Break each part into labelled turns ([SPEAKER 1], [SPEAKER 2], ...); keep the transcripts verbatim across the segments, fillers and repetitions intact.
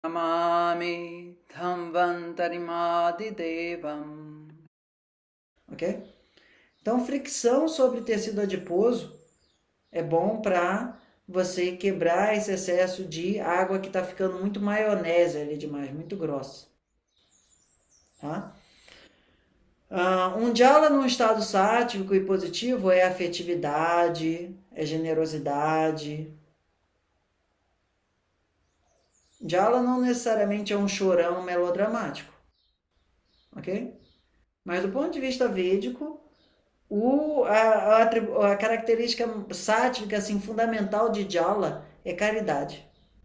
[SPEAKER 1] Namami Dhamvantarimadhidevam.
[SPEAKER 2] Ok? Então, fricção sobre tecido adiposo é bom para você quebrar esse excesso de água que está ficando muito maionese ali demais, muito grossa. Tá? Uh, um jhana num estado sático e positivo é afetividade, é generosidade. Jhana não necessariamente é um chorão melodramático, ok? Mas do ponto de vista védico, o, a, a, a característica sática assim, fundamental de Jala é caridade.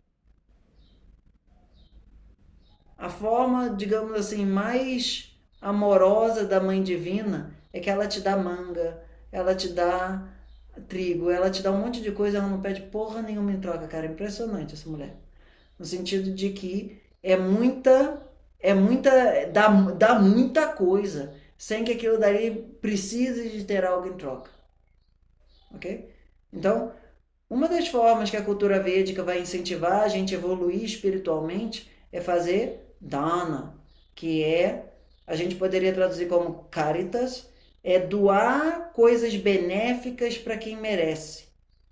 [SPEAKER 2] A forma, digamos assim, mais amorosa da Mãe Divina é que ela te dá manga, ela te dá trigo, ela te dá um monte de coisa, ela não pede porra nenhuma em troca, cara. É impressionante essa mulher. No sentido de que é muita, é muita, dá, dá muita coisa, sem que aquilo dali precise de ter algo em troca. Ok? Então, uma das formas que a cultura védica vai incentivar a gente a evoluir espiritualmente é fazer dana, que é, a gente poderia traduzir como caritas, é doar coisas benéficas para quem merece.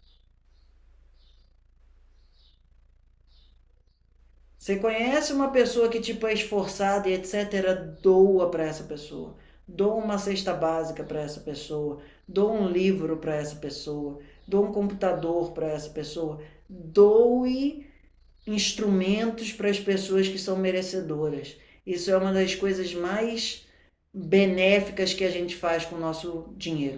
[SPEAKER 2] Você conhece uma pessoa que tipo é esforçada e etcétera, doa para essa pessoa. Doa uma cesta básica para essa pessoa. Doa um livro para essa pessoa. Doa um computador para essa pessoa. Doe instrumentos para as pessoas que são merecedoras. Isso é uma das coisas mais benéficas que a gente faz com o nosso dinheiro.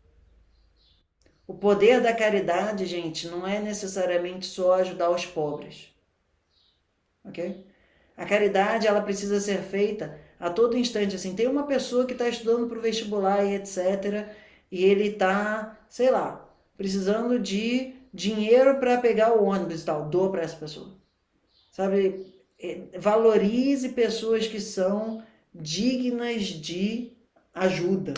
[SPEAKER 2] O poder da caridade, gente, não é necessariamente só ajudar os pobres. Ok? A caridade, ela precisa ser feita a todo instante. Assim, tem uma pessoa que está estudando para o vestibular e etcétera. E ele está, sei lá, precisando de dinheiro para pegar o ônibus e tal. Doa para essa pessoa. Sabe? Valorize pessoas que são dignas de ajuda.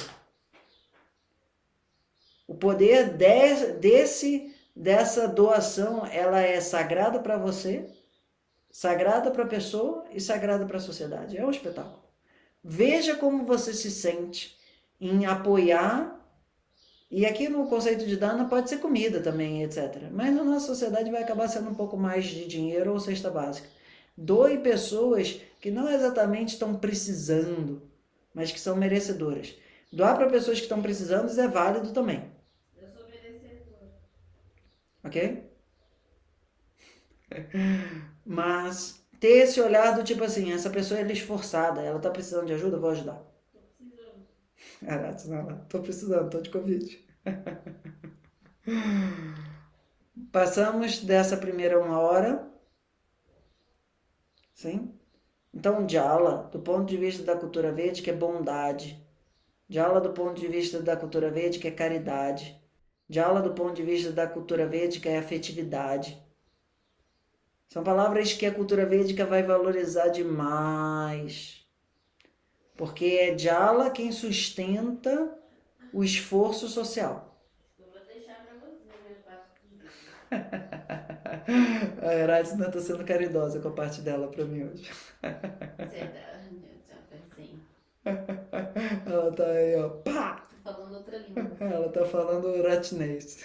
[SPEAKER 2] O poder de, desse, dessa doação, ela é sagrada para você, sagrada para a pessoa e sagrada para a sociedade. É um espetáculo. Veja como você se sente em apoiar, e aqui no conceito de dana pode ser comida também, etcétera. Mas na nossa sociedade vai acabar sendo um pouco mais de dinheiro ou cesta básica. Doe pessoas que não exatamente estão precisando, mas que são merecedoras. Doar para pessoas que estão precisando é válido também.
[SPEAKER 3] Eu sou merecedor.
[SPEAKER 2] Ok? Mas ter esse olhar do tipo assim, essa pessoa é esforçada, ela está precisando de ajuda, eu vou ajudar.
[SPEAKER 3] Tô precisando.
[SPEAKER 2] Caraca, não, não. Tô precisando, tô de Covid. Passamos dessa primeira uma hora. Sim? Então, Jala, do ponto de vista da cultura védica, é bondade. Jala, do ponto de vista da cultura védica, é caridade. Jala, do ponto de vista da cultura védica, é afetividade. São palavras que a cultura védica vai valorizar demais. Porque é Jala quem sustenta o esforço social.
[SPEAKER 3] Eu vou deixar pra você, minha parte do vídeo.
[SPEAKER 2] A Eratsuna está sendo caridosa com a parte dela para mim hoje.
[SPEAKER 3] Você tá, tá assim.
[SPEAKER 2] Ela tá aí, ó. Pá!
[SPEAKER 3] Tô falando outra língua.
[SPEAKER 2] Ela tá falando ratinês.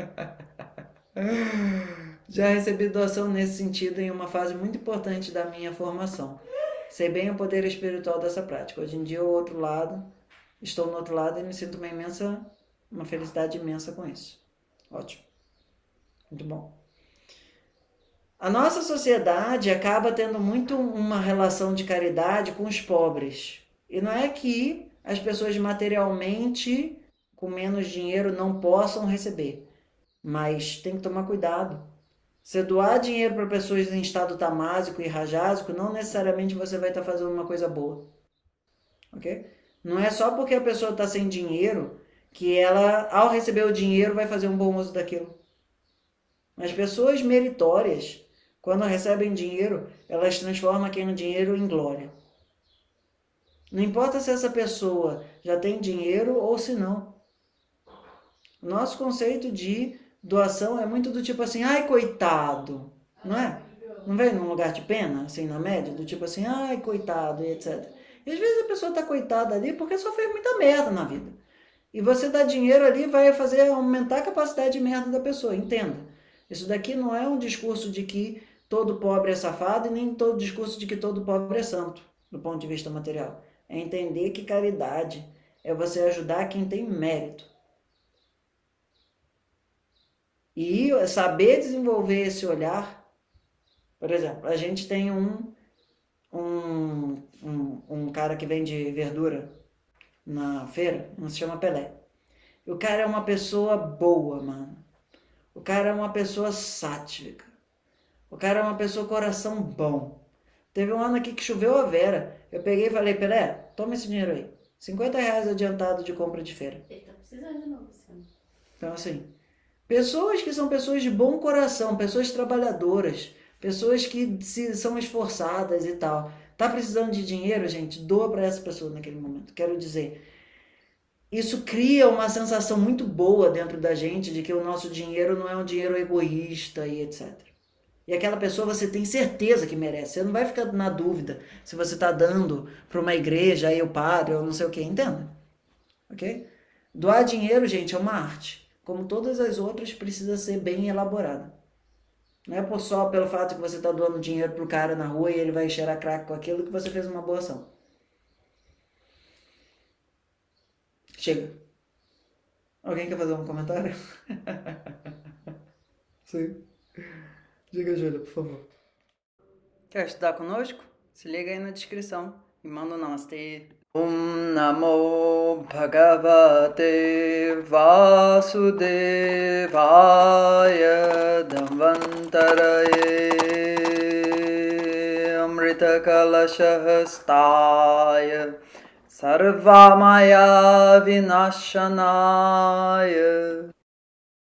[SPEAKER 2] Já recebi doação nesse sentido em uma fase muito importante da minha formação. Sei bem o poder espiritual dessa prática. Hoje em dia, o outro lado, estou no outro lado e me sinto uma imensa, uma felicidade imensa com isso. Ótimo. Muito bom. A nossa sociedade acaba tendo muito uma relação de caridade com os pobres. E não é que as pessoas materialmente, com menos dinheiro, não possam receber. Mas tem que tomar cuidado. Se doar dinheiro para pessoas em estado tamásico e rajásico, não necessariamente você vai estar fazendo uma coisa boa. Ok? Não é só porque a pessoa está sem dinheiro que ela, ao receber o dinheiro, vai fazer um bom uso daquilo. Mas pessoas meritórias, quando recebem dinheiro, elas transformam aquele dinheiro em glória. Não importa se essa pessoa já tem dinheiro ou se não. O nosso conceito de doação é muito do tipo assim, ai coitado, não é? Não vem num lugar de pena, assim, na média? Do tipo assim, ai, coitado, e etcétera. E às vezes a pessoa tá coitada ali porque só fez muita merda na vida. E você dar dinheiro ali vai fazer aumentar a capacidade de merda da pessoa, entenda. Isso daqui não é um discurso de que todo pobre é safado e nem todo discurso de que todo pobre é santo, do ponto de vista material. É entender que caridade é você ajudar quem tem mérito. E saber desenvolver esse olhar. Por exemplo, a gente tem um, um, um, um cara que vende verdura na feira, não se chama Pelé. E o cara é uma pessoa boa, mano. O cara é uma pessoa sática. O cara é uma pessoa coração bom. Teve um ano aqui que choveu a vera. Eu peguei e falei, Pelé, toma esse dinheiro aí. cinquenta reais adiantado de compra de feira.
[SPEAKER 3] Ele tá precisando de novo, assim.
[SPEAKER 2] Então, assim, pessoas que são pessoas de bom coração, pessoas trabalhadoras, pessoas que se, são esforçadas e tal. Tá precisando de dinheiro, gente? Doa para essa pessoa naquele momento. Quero dizer, isso cria uma sensação muito boa dentro da gente de que o nosso dinheiro não é um dinheiro egoísta e etcétera. E aquela pessoa você tem certeza que merece. Você não vai ficar na dúvida se você está dando para uma igreja, aí o padre ou não sei o que, entenda? Ok? Doar dinheiro, gente, é uma arte. Como todas as outras, precisa ser bem elaborada. Não é por só pelo fato que você está doando dinheiro pro cara na rua e ele vai cheirar crack com aquilo que você fez uma boa ação. Chega. Alguém quer fazer um comentário? Sim. Diga, Júlia, por favor. Quer estudar conosco? Se liga aí na descrição e manda um namastê. Om Namo Bhagavate Vasudevaya Dhamvantaraye Amrita Kalashahastaya Sarvamaya Vinashanaya